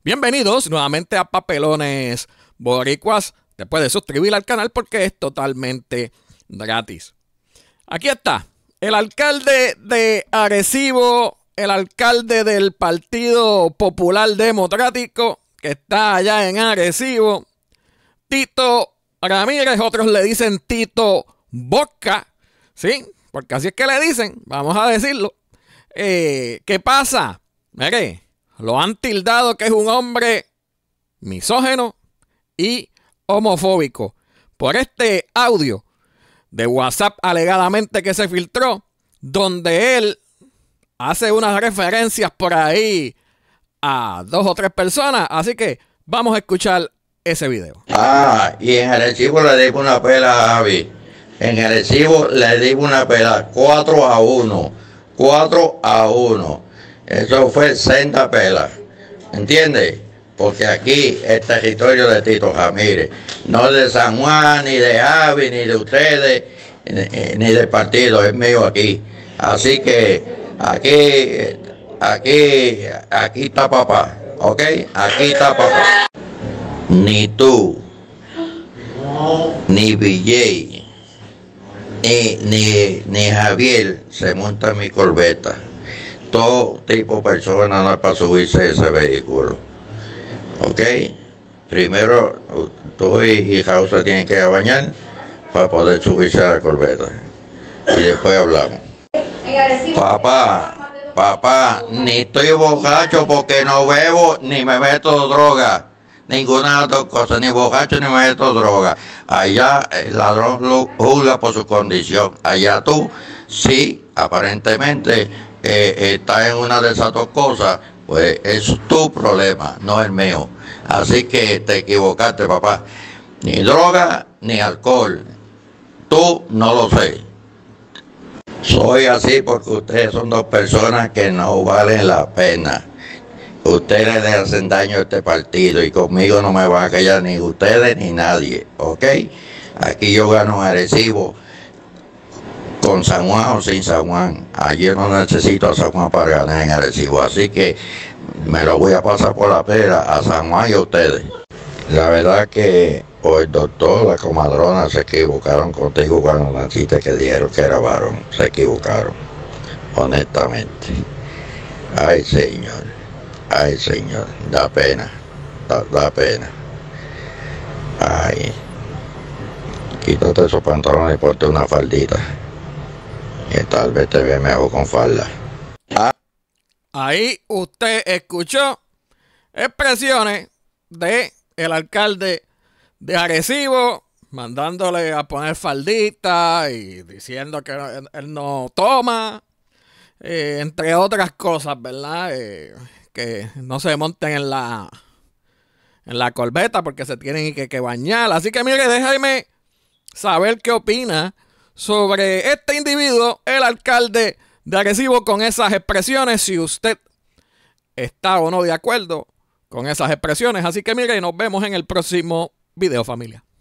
Bienvenidos nuevamente a Papelones Boricuas. Te puedes suscribir al canal porque es totalmente gratis. Aquí está, el alcalde de Arecibo, el alcalde del Partido Popular Democrático, que está allá en Arecibo, Tito Ramírez, otros le dicen Tito Boca, ¿sí? Porque así es que le dicen, vamos a decirlo. ¿Qué pasa? Mire, lo han tildado que es un hombre misógino y homofóbico por este audio de WhatsApp alegadamente que se filtró, donde él hace unas referencias por ahí a 2 o 3 personas. Así que vamos a escuchar ese video. Y en Arecibo le dimos una pela a Javi. En Arecibo le dimos una pela 4-1. 4-1. Eso fue senda pela. ¿Entiendes? Porque aquí es territorio de Tito Ramírez. No de San Juan, ni de Javi, ni de ustedes, ni del partido. Es mío aquí. Así que aquí está papá. ¿Ok? Aquí está papá. Ni tú, ni BJ, ni Javier se monta en mi corbeta. Todo tipo de persona no es para subirse a ese vehículo. ¿Ok? Primero, tú y Raúl se tienen que bañar para poder subirse a la corbeta. Y después hablamos. Papá, ni estoy borracho porque no bebo ni me meto droga. Ninguna de las dos cosas, ni borracho ni me meto droga. Allá el ladrón lo juzga por su condición. Allá tú, sí, aparentemente estás en una de esas dos cosas, pues es tu problema, no el mío. Así que te equivocaste, papá. Ni droga ni alcohol. Tú no lo sé. Soy así porque ustedes son dos personas que no valen la pena. Ustedes le hacen daño a este partido y conmigo no me van a callar ni ustedes ni nadie, ¿ok? Aquí yo gano en Arecibo con San Juan o sin San Juan. Allí no necesito a San Juan para ganar en Arecibo, así que me lo voy a pasar por la pera a San Juan y a ustedes. La verdad que o el doctor, la comadrona se equivocaron contigo cuando naciste, que dijeron que era varón. Se equivocaron, honestamente. Ay, señor, da pena, da pena. Ay, quítate esos pantalones y ponte una faldita, que tal vez te ve mejor con falda. Ahí usted escuchó expresiones de el alcalde de Arecibo mandándole a poner faldita y diciendo que él no toma, entre otras cosas, ¿verdad? Que no se monten en la corbeta porque se tienen que bañar. Así que mire, déjame saber qué opina sobre este individuo, el alcalde de Arecibo, con esas expresiones, si usted está o no de acuerdo con esas expresiones. Así que mire, nos vemos en el próximo video, familia.